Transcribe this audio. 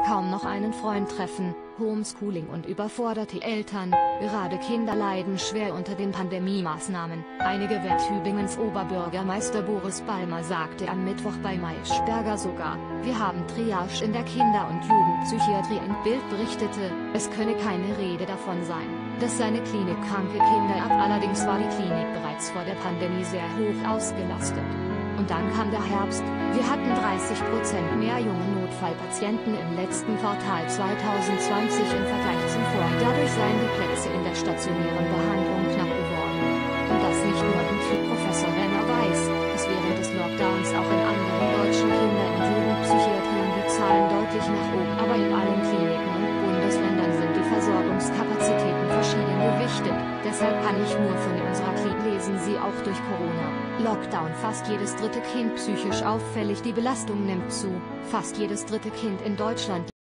kaum noch einen Freund treffen, Homeschooling und überforderte Eltern, gerade Kinder leiden schwer unter den Pandemie-Maßnahmen. Einige wird Tübingens Oberbürgermeister Boris Palmer sagte am Mittwoch bei Maischberger sogar, wir haben Triage in der Kinder- und Jugendpsychiatrie. Ein Bild berichtete, es könne keine Rede davon sein, dass seine Klinik kranke Kinder ab. Allerdings war die Klinik bereits vor der Pandemie sehr hoch ausgelastet. Und dann kam der Herbst, wir hatten 30% mehr junge Notfallpatienten im letzten Quartal 2020 im Vergleich zum Vorjahr. Dadurch seien die Plätze in der stationären Behandlung knapp geworden. Und das nicht nur im Typ. Professor Renner weiß, dass während des Lockdowns auch in anderen deutschen Kinder- und Jugendpsychiatrien die Zahlen deutlich nach oben, aber in allen Kliniken und Bundesländern sind die Versorgungskapazitäten verschieden gewichtet, deshalb kann ich nur von unserer Klinik lesen Sie auch durch Corona. Lockdown. Fast jedes dritte Kind psychisch auffällig. Die Belastung nimmt zu. Fast jedes dritte Kind in Deutschland